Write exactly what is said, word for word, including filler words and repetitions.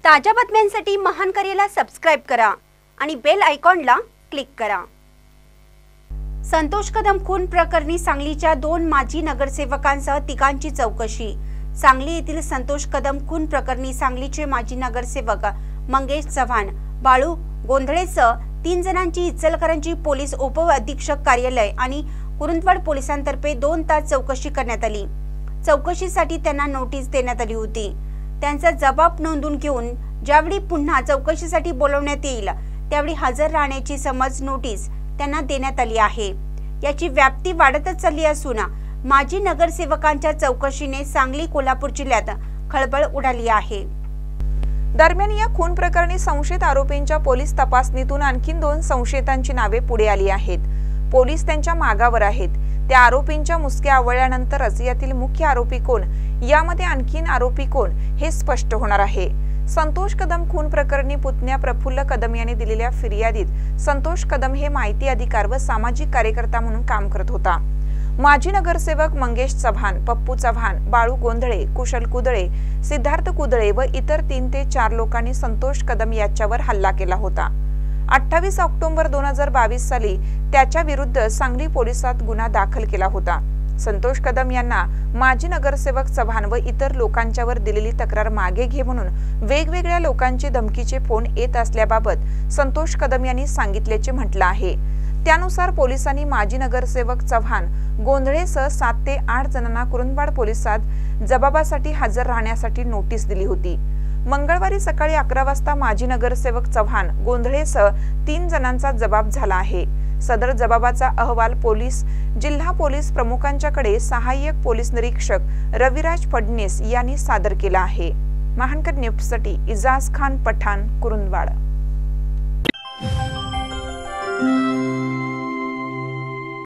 ताज्या बातम्यांसाठी महान करेला सबस्क्राइब करा आणि बेल आयकॉनला क्लिक करा। संतोष कदम खून प्रकरणी सांगलीच्या दोन माजी नगरसेवकांसह तिघांची चौकशी। सांगली येथील संतोष कदम खून प्रकरणी सांगलीचे माजी नगरसेवक मंगेश चव्हाण, बाळू गोंधळेसह तीन जणांची इचलकरंजी पोलीस उप अधीक्षक कार्यालय आणि कुरुंदवाड पोलिसांतर्फे दोन तास चौकशी करण्यात आली। चौकशीसाठी त्यांना नोटीस देण्यात आली होती। त्यांचा जबाब नोंदवून घेऊन ज्यावेळी पुन्हा चौकशीसाठी बोलवण्यात येईल त्यावेळी हजर राहण्याची समज नोटीस त्यांना देण्यात आली आहे। याची व्याप्ती वाढतच चालली असून माजी नगरसेवकांच्या चौकशीने सांगली कोल्हापूर जिल्ह्यात खळबळ उडाली आहे। दरम्यान या खून प्रकरणी संशयित आरोपींच्या पोलीस तपासणीतून आणखी दोन संशयितांची नावे पुढे आली आहेत। पोलीस त्यांच्या मागावर आहेत। त्या आरोपींच्या मुसक्या आवळल्यानंतरच यातील मुख्य आरोपी कोण, यामध्ये आणखीन आरोपी कोण हे स्पष्ट होणार आहे। संतोष कदम खून प्रकरणी पुतण्या प्रफुल्ल कदम यांनी दिलेल्या फिर्यादीत संतोष कदम हे माहिती अधिकार व सामाजिक कार्यकर्ता म्हणून काम करत होता। माजी नगरसेवक मंगेश चव्हाण, पप्पू चव्हाण, बाळू गोंधळे, कुशल कुदळे, सिद्धार्थ कुदळे व इतर तीन ते चार लोकांनी संतोष कदम याच्यावर हल्ला केला होता। अठ्ठावीस ऑक्टोबर दोन हजार बावीस साली त्याच्या विरुद्ध सांगली पोलिसात गुन्हा दाखल केला होता। संतोष कदम यांना माजी नगरसेवक चव्हाण व इतर लोकांच्यावर दिलेली तक्रार मागे घे म्हणून वेगवेगळ्या लोकांचे धमकीचे फोन येत असल्याबाबत संतोष कदम यांनी सांगितल्याचे म्हटलं आहे। त्यानुसार पोलिसांनी माजी नगरसेवक चव्हाण, गोंधळेसह सात ते आठ जणांना कुरुंदवाड पोलिसात जबाबासाठी हजर राहण्यासाठी नोटीस दिली होती। मंगळवारी सकाळी अकरा वाजता माजी नगरसेवक चव्हाण, गोंधळेसह तीन जणांचा जबाब झाला आहे। सदर जबाबाचा अहवाल पोलीस जिल्हा पोलीस प्रमुखांच्याकडे सहाय्यक पोलीस निरीक्षक रविराज फडणीस यांनी सादर केला आहे। महानकर न्यूजसाठी इजाज खान पठाण, कुरुंदवाड।